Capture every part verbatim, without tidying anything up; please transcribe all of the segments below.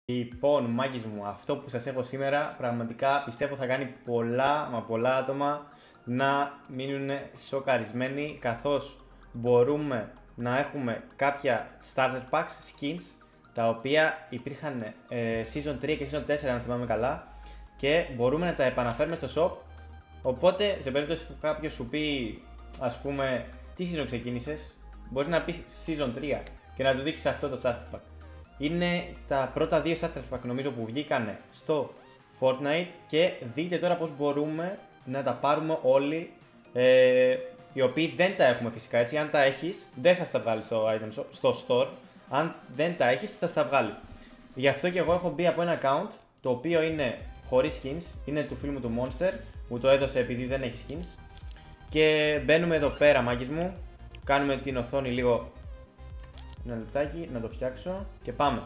Λοιπόν, μάγκες μου, αυτό που σας έχω σήμερα πραγματικά πιστεύω θα κάνει πολλά, μα πολλά άτομα να μείνουν σοκαρισμένοι, καθώς μπορούμε να έχουμε κάποια starter packs, skins, τα οποία υπήρχαν ε, season τρία και season τέσσερα αν θυμάμαι καλά, και μπορούμε να τα επαναφέρουμε στο shop. Οπότε σε περίπτωση που κάποιος σου πει, ας πούμε, τι season ξεκίνησες, μπορείς να πεις season τρία και να του δείξεις αυτό το starter pack. Είναι τα πρώτα δύο starter pack νομίζω που βγήκαν στο Fortnite και δείτε τώρα πώς μπορούμε να τα πάρουμε όλοι, ε, οι οποίοι δεν τα έχουμε φυσικά, έτσι. Αν τα έχεις δεν θα στα βγάλει στο, item shop, στο store, αν δεν τα έχεις θα στα βγάλει. Γι' αυτό και εγώ έχω μπει από ένα account το οποίο είναι χωρίς skins, είναι του φίλου μου του Monster, μου το έδωσε επειδή δεν έχει skins. Και μπαίνουμε εδώ πέρα, μάγκες μου, κάνουμε την οθόνη λίγο. Ένα λεπτάκι να το φτιάξω και πάμε.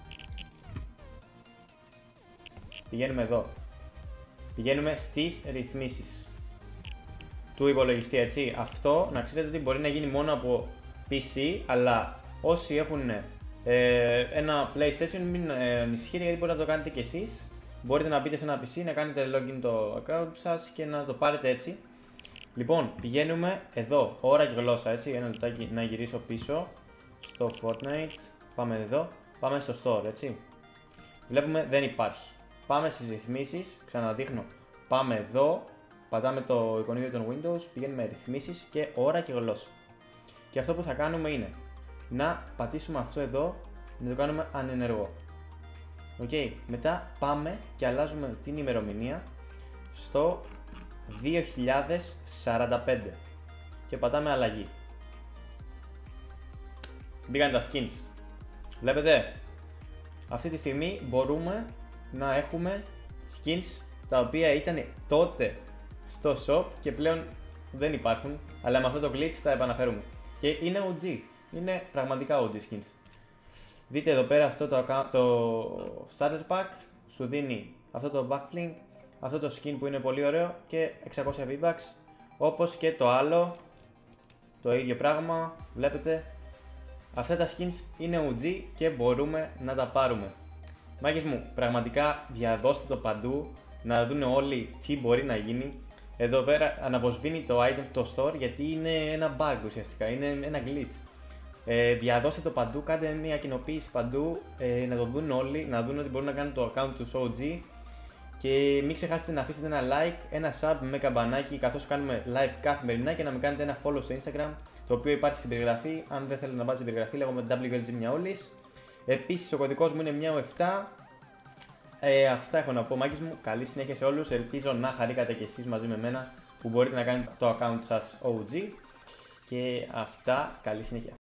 Πηγαίνουμε εδώ. Πηγαίνουμε στις ρυθμίσεις του υπολογιστή, έτσι. Αυτό να ξέρετε ότι μπορεί να γίνει μόνο από πι σι, αλλά όσοι έχουν ε, ένα PlayStation μην ε, ανησυχείτε, γιατί μπορείτε να το κάνετε κι εσείς. Μπορείτε να μπείτε σε ένα πι σι, να κάνετε login το account σας και να το πάρετε έτσι. Λοιπόν, πηγαίνουμε εδώ, ώρα και γλώσσα, έτσι. Ένα λεπτάκι να γυρίσω πίσω στο Fortnite, πάμε εδώ, πάμε στο store, έτσι. Βλέπουμε δεν υπάρχει. Πάμε στις ρυθμίσεις, ξαναδείχνω. Πάμε εδώ, πατάμε το εικονίδιο των Windows, πηγαίνουμε ρυθμίσεις και ώρα και γλώσσα. Και αυτό που θα κάνουμε είναι να πατήσουμε αυτό εδώ, να το κάνουμε ανενεργό. Οκ, okay. Μετά πάμε και αλλάζουμε την ημερομηνία στο δύο χιλιάδες σαράντα πέντε και πατάμε αλλαγή. Μπήκαν τα skins. Βλέπετε, αυτή τη στιγμή μπορούμε να έχουμε skins τα οποία ήταν τότε στο shop και πλέον δεν υπάρχουν, αλλά με αυτό το glitch τα επαναφέρουμε. Και είναι ο τζι, είναι πραγματικά ο τζι skins. Δείτε εδώ πέρα αυτό το, το starter pack, σου δίνει αυτό το backlink, αυτό το skin που είναι πολύ ωραίο και εξακόσια V-Bucks, όπως και το άλλο, το ίδιο πράγμα, βλέπετε. Αυτά τα skins είναι ο τζι και μπορούμε να τα πάρουμε. Μάγκες μου, πραγματικά διαδώστε το παντού, να δουν όλοι τι μπορεί να γίνει. Εδώ πέρα αναβοσβήνει το item το store γιατί είναι ένα bug ουσιαστικά, είναι ένα glitch. Ε, διαδώστε το παντού, κάντε μια κοινοποίηση παντού, ε, να το δουν όλοι, να δουν ότι μπορούν να κάνουν το account του ο τζι. Και μην ξεχάσετε να αφήσετε ένα like, ένα sub με καμπανάκι καθώς κάνουμε live καθημερινά και να με κάνετε ένα follow στο Instagram, το οποίο υπάρχει στην περιγραφή. Αν δεν θέλετε να πάτε στην περιγραφή, λέγομαι ντάμπλιου ελ τζι Μιαούλης. Επίσης ο κωδικός μου είναι μιά επτά. Ε, αυτά έχω να πω, μάγκες μου. Καλή συνέχεια σε όλους. Ελπίζω να χαρήκατε κι εσείς μαζί με μένα που μπορείτε να κάνετε το account σας ο τζι. Και αυτά, καλή συνέχεια.